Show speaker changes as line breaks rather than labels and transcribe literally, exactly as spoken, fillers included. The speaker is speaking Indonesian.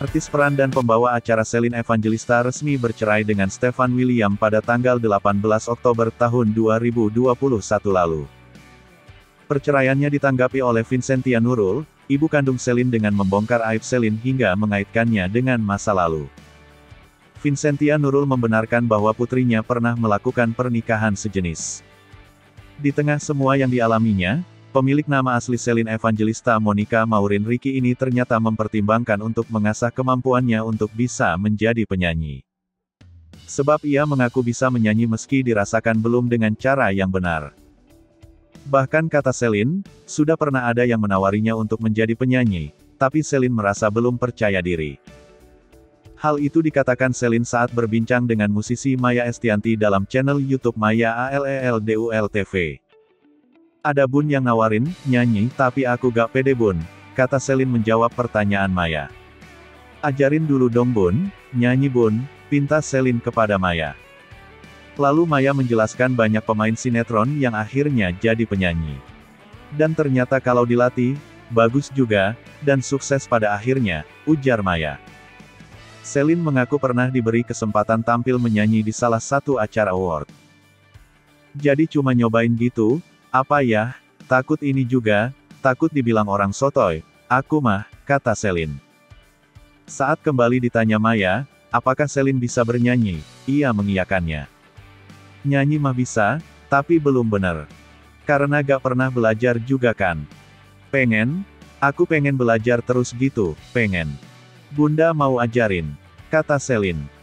Artis peran dan pembawa acara Celine Evangelista resmi bercerai dengan Stefan William pada tanggal delapan belas Oktober tahun dua ribu dua puluh satu lalu. Perceraiannya ditanggapi oleh Vincentia Nurul, ibu kandung Celine dengan membongkar aib Celine hingga mengaitkannya dengan masa lalu. Vincentia Nurul membenarkan bahwa putrinya pernah melakukan pernikahan sejenis. Di tengah semua yang dialaminya, pemilik nama asli Celine Evangelista Monica Maureen Ricky ini ternyata mempertimbangkan untuk mengasah kemampuannya untuk bisa menjadi penyanyi. Sebab ia mengaku bisa menyanyi meski dirasakan belum dengan cara yang benar. Bahkan kata Celine, sudah pernah ada yang menawarinya untuk menjadi penyanyi, tapi Celine merasa belum percaya diri. Hal itu dikatakan Celine saat berbincang dengan musisi Maya Estianty dalam channel YouTube Maya Alleldul T V. Ada bun yang nawarin, nyanyi, tapi aku gak pede bun, kata Celine menjawab pertanyaan Maya. Ajarin dulu dong bun, nyanyi bun, pinta Celine kepada Maya. Lalu Maya menjelaskan banyak pemain sinetron yang akhirnya jadi penyanyi. Dan ternyata kalau dilatih, bagus juga, dan sukses pada akhirnya, ujar Maya. Celine mengaku pernah diberi kesempatan tampil menyanyi di salah satu acara award. Jadi cuma nyobain gitu, apa ya, takut ini juga, takut dibilang orang sotoy, aku mah, kata Celine. Saat kembali ditanya Maya, apakah Celine bisa bernyanyi, ia mengiyakannya. Nyanyi mah bisa, tapi belum bener. Karena gak pernah belajar juga kan. Pengen? Aku pengen belajar terus gitu, pengen. Bunda mau ajarin, kata Celine.